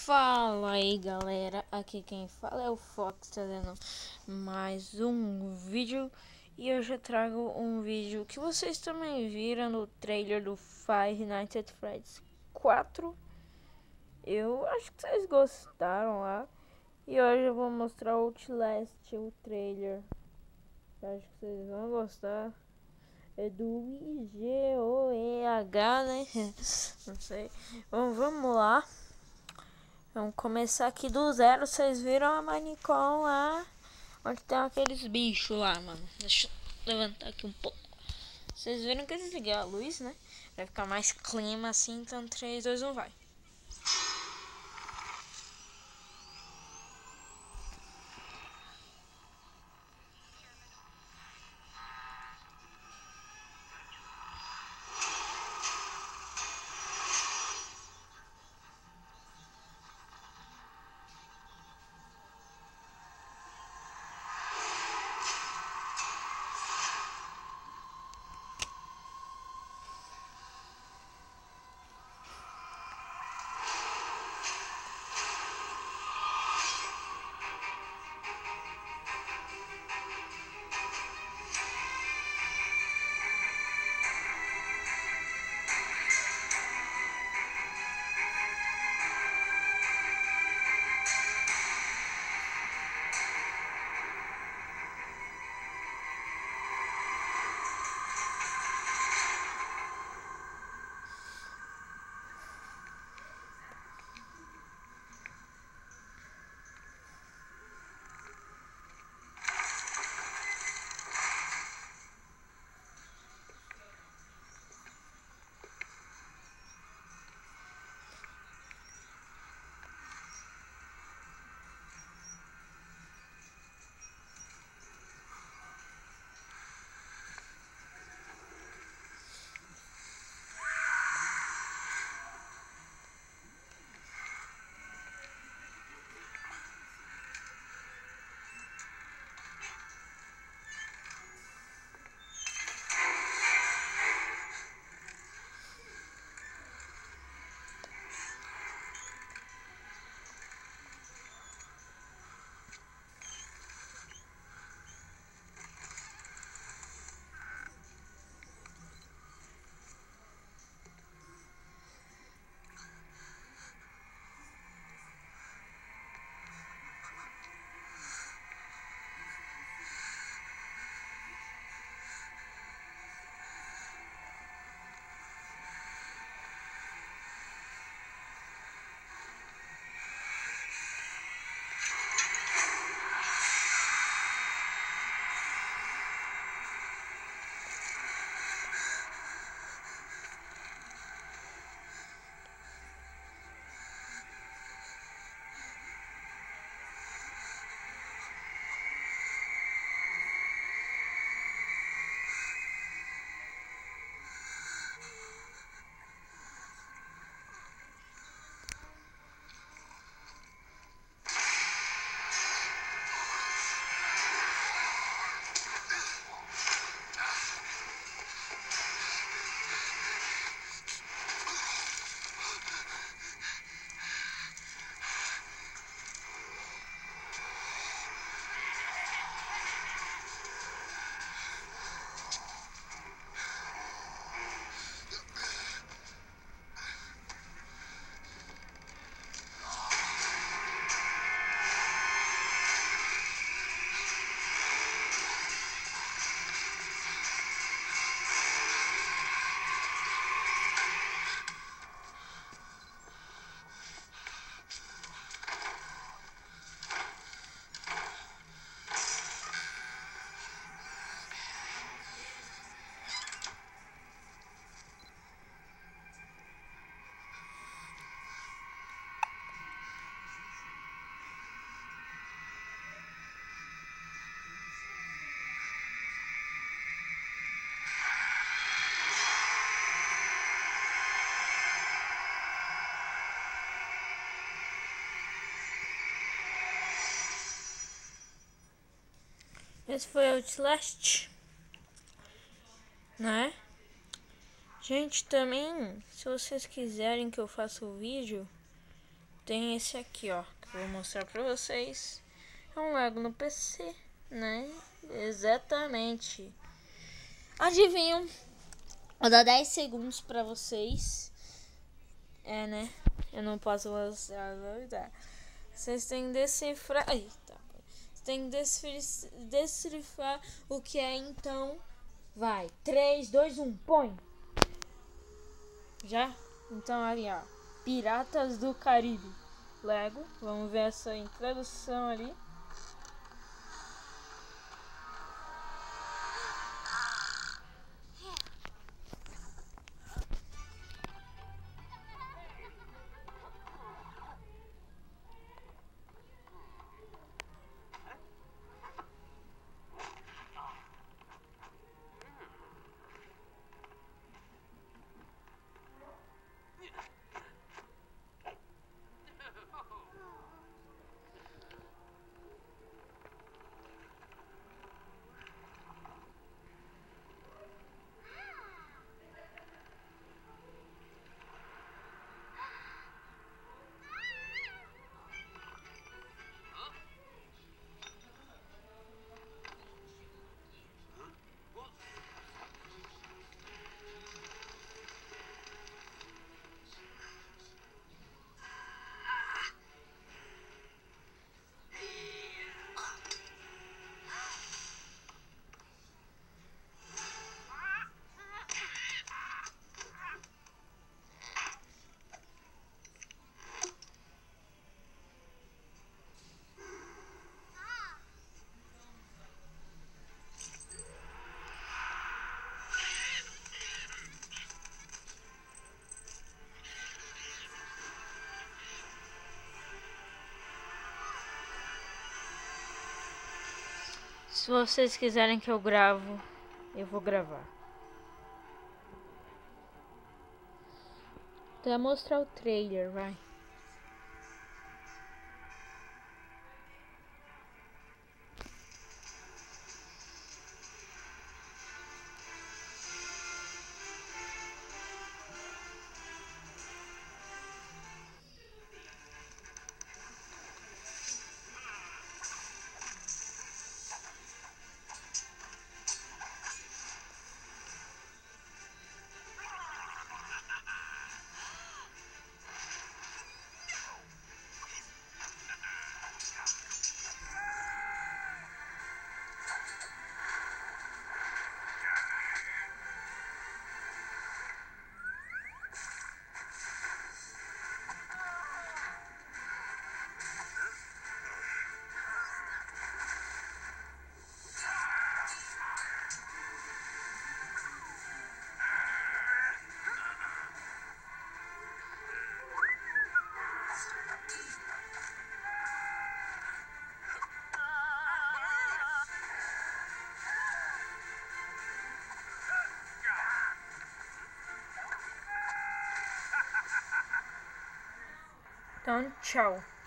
Fala aí galera, aqui quem fala é o Fox, trazendo mais um vídeo. E eu já trago um vídeo que vocês também viram no trailer do Five Nights at Freddy's 4. Eu acho que vocês gostaram lá. E hoje eu vou mostrar o Outlast, o trailer. Eu acho que vocês vão gostar. É do IGOEH, né? Não sei. Bom, vamos lá. Vamos começar aqui do zero. Vocês viram a Minecon lá, onde tem aqueles bichos lá, mano. Deixa eu levantar aqui um pouco. Vocês viram que eu desliguei a luz, né? Vai ficar mais clima assim. Então 3, 2, 1, vai. Esse foi o Outlast, né? Gente, também, se vocês quiserem que eu faça o vídeo, tem esse aqui, ó, que eu vou mostrar pra vocês. É um Lego no PC, né? Exatamente. Adivinham? Vou dar 10 segundos pra vocês. É, né? Eu não posso mostrar, não dá. Vocês têm que decifrar. Eita. Vocês têm que decifrar o que é, então. Vai. 3, 2, 1, põe. Já? Então ali, ó. Piratas do Caribe. Lego. Vamos ver essa introdução ali. Se vocês quiserem que eu gravo, eu vou gravar. Vou mostrar o trailer, vai. Então, tchau.